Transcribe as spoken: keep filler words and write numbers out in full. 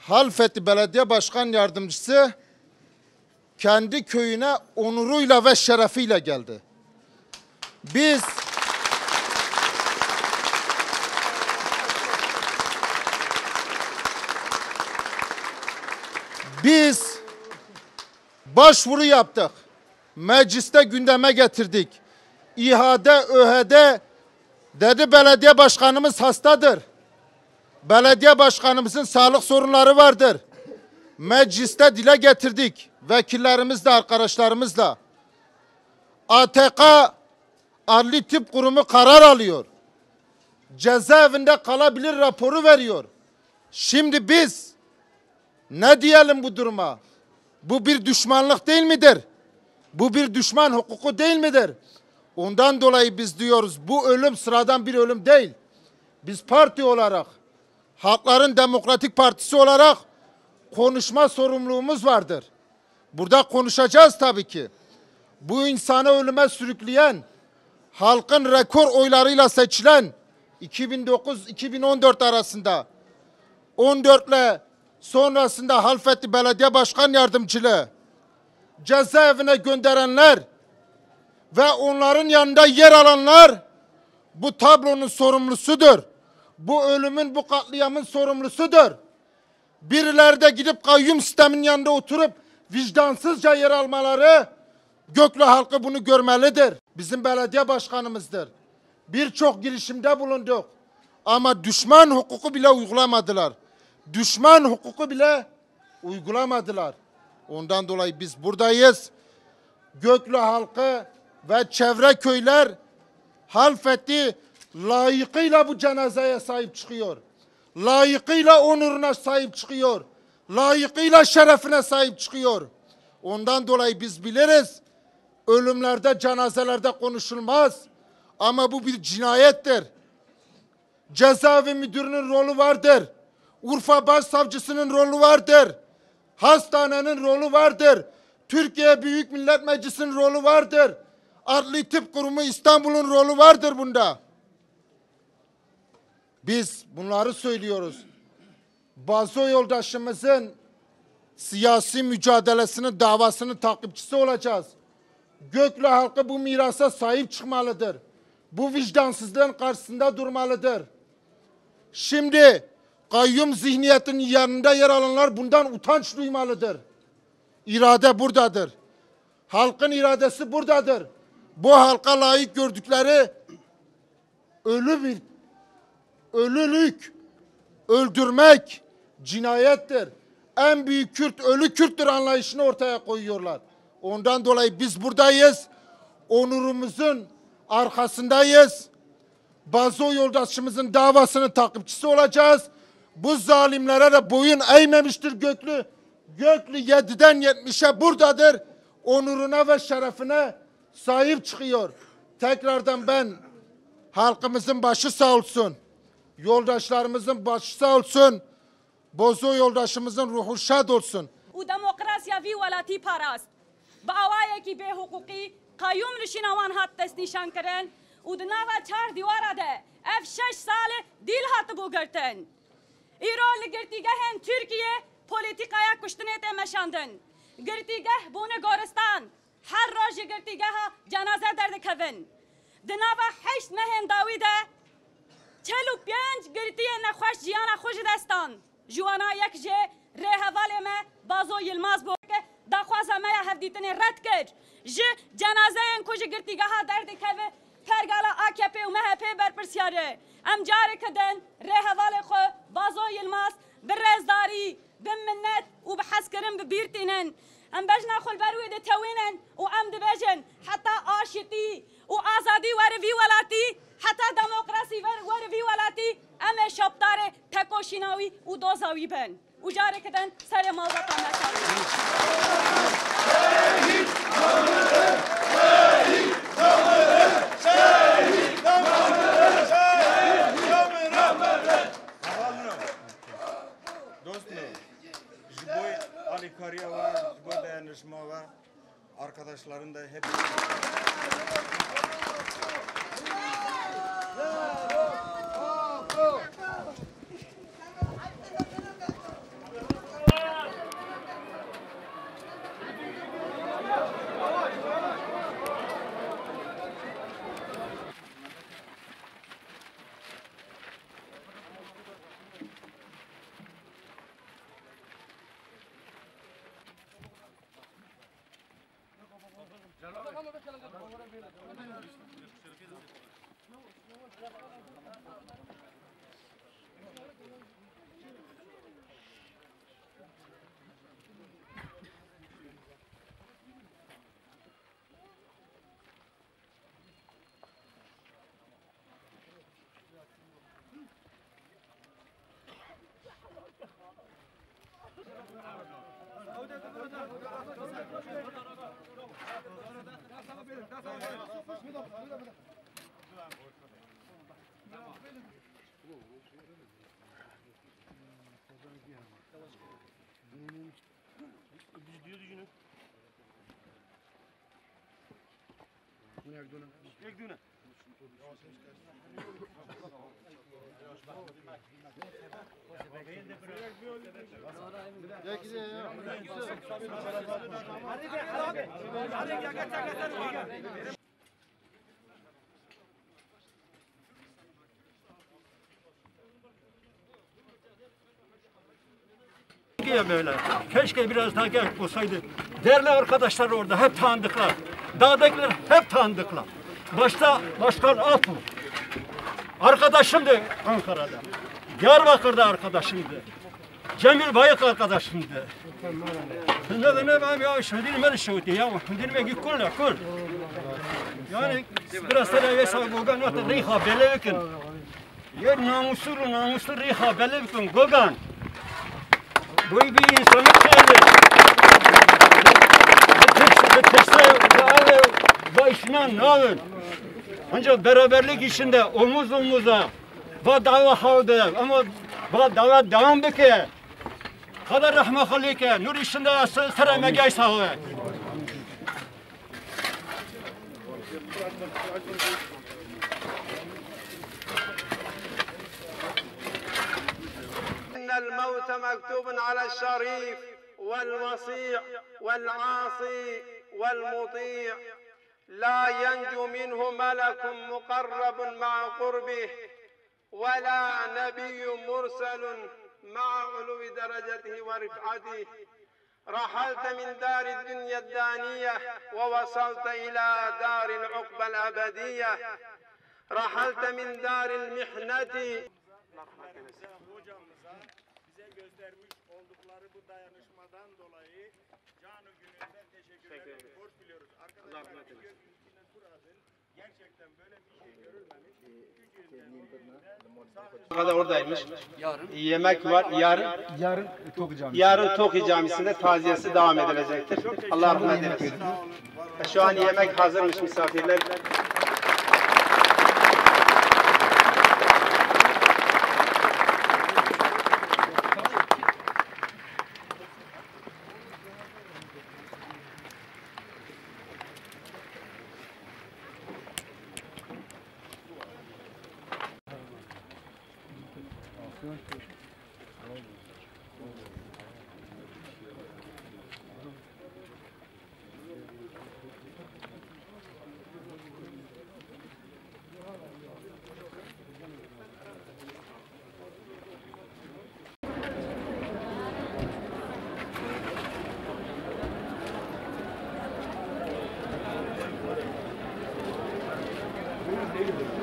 Halfeti Belediye Başkan Yardımcısı kendi köyüne onuruyla ve şerefiyle geldi. Biz biz başvuru yaptık. Mecliste gündeme getirdik. İHA'de, ÖH'de dedi belediye başkanımız hastadır. Belediye başkanımızın sağlık sorunları vardır. Mecliste dile getirdik. Vekillerimizle, arkadaşlarımızla. A T K Adli Tıp Kurumu karar alıyor. Cezaevinde kalabilir raporu veriyor. Şimdi biz ne diyelim bu duruma? Bu bir düşmanlık değil midir? Bu bir düşman hukuku değil midir? Ondan dolayı biz diyoruz bu ölüm sıradan bir ölüm değil. Biz parti olarak, Halkların Demokratik Partisi olarak konuşma sorumluluğumuz vardır. Burada konuşacağız tabii ki. Bu insanı ölüme sürükleyen, halkın rekor oylarıyla seçilen iki bin dokuz iki bin on dört arasında on dört ile sonrasında Halfeti Belediye Başkan Yardımcılığı cezaevine gönderenler ve onların yanında yer alanlar bu tablonun sorumlusudur. Bu ölümün, bu katliamın sorumlusudur. Birileri de gidip kayyum sistemin yanında oturup vicdansızca yer almaları, Göklü halkı bunu görmelidir. Bizim belediye başkanımızdır. Birçok girişimde bulunduk. Ama düşman hukuku bile uygulamadılar. Düşman hukuku bile uygulamadılar. Ondan dolayı biz buradayız. Göklü halkı ve çevre köyler Halfeti layıkıyla bu cenazeye sahip çıkıyor. Layıkıyla onuruna sahip çıkıyor. Layıkıyla şerefine sahip çıkıyor. Ondan dolayı biz biliriz. Ölümlerde, cenazelerde konuşulmaz. Ama bu bir cinayettir. Cezaevi müdürünün rolü vardır. Urfa Başsavcısının rolü vardır. Hastanenin rolü vardır. Türkiye Büyük Millet Meclisi'nin rolü vardır. Adli Tıp Kurumu İstanbul'un rolü vardır bunda. Biz bunları söylüyoruz. Bazo yoldaşımızın siyasi mücadelesinin, davasının takipçisi olacağız. Göklü halkı bu mirasa sahip çıkmalıdır. Bu vicdansızlığın karşısında durmalıdır. Şimdi kayyum zihniyetinin yanında yer alanlar bundan utanç duymalıdır. İrade buradadır. Halkın iradesi buradadır. Bu halka layık gördükleri ölü bir ölülük, öldürmek cinayettir. En büyük Kürt ölü Kürttür anlayışını ortaya koyuyorlar. Ondan dolayı biz buradayız. Onurumuzun arkasındayız. Bazo yoldaşımızın davasının takipçisi olacağız. Bu zalimlere de boyun eğmemiştir Göklü. Göklü yediden yetmişe buradadır. Onuruna ve şerefine sahip çıkıyor. Tekrardan ben halkımızın başı sağ olsun. Yoldaşlarımızın başı sağ olsun. Bozo yoldaşımızın ruhu şad olsun. و دموکراسی وی ولاتی پاراست با آوایی کی به حقوقی قیوم نشینوان هات دست نشان کردن و دنوا چهار دیواره ده اف شش سال دیل هات بو گرتن ایران گرتیگه هم ترکیه پولیتیکایا کشتنه تمشاندن گرتیگه بونه گورستان هر روز گرتیگه ها جنازه درد کون دنوا هشت مهم داویده چلو پنج گرتیه نخوش جیانا خوش دستان جوانا یک جه ره حواله ما بازو یلماز بو که دخوازه ما هفدیتن رد کرد جه جنازه این کجا گرتیگه ها درد که پرگالا آکپی و مهپی برپرسیاره ام جاره کدن ره حواله خو بازو یلماز برزداری بمنت و بحث کرم ببیرتینن ام بجنا خل بروی ده توینن و ام دبجن حتی آشتی و آزادی ور وی ولاتی حتی دموکراسی ور وی ولاتی ام شبدار تکوشیناوی و دوزاوی بن و جاره کدن سر موضوعا نشانی شهید نامره شهید نامره شهید نامره شهید نامره Dostum, jiboy Ali Kariya var, jiboy dayanışma var. Arkadaşların da hep Ya böyle. Keşke biraz daha genç olsaydı. Değerli arkadaşlar orada hep tanıdıklar. Dağdakiler hep tanıdıklar. Başta Başkan Altuğ. Arkadaşımdı Ankara'da. Diyarbakır'da arkadaşımdı. Cemil Bayık arkadaşımdı. Ne de ne ben ya şöyle mi şöyle ya şöyle mi kul kul. Yani biraz da ya sağ gogan o da riha belevikin. Ya namuslu namuslu riha belevikin gogan. Bu bir insanın şeyi. Teşte ve başına navın. Ancak beraberlik içinde omuz omuza va dava havde ama va dava devam beke. Kadar rahme halike nur içinde sıra megay sağı. الموت مكتوب على الشريف والوصيع والعاصي والمطيع لا ينجو منه ملك مقرب مع قربه ولا نبي مرسل مع علو درجته ورفعته رحلت من دار الدنيا الدانية ووصلت إلى دار العقبى الأبدية رحلت من دار المحنة. Hocamıza bize göstermiş oldukları bu dayanışmadan dolayı canı gönülden teşekkür ederim. Borç biliyoruz. Arkadaşlar gökyüzüne kurasın. Gerçekten böyle bir şey görülmemiş. Bu kadar oradaymış. Yarın yemek var. Yarın yarın Toki Camisi. Yarın Toki Camisi'nde taziyesi devam edilecektir. Allah rahmet eylesin. Şu an yemek hazırmış misafirler. Değil mi?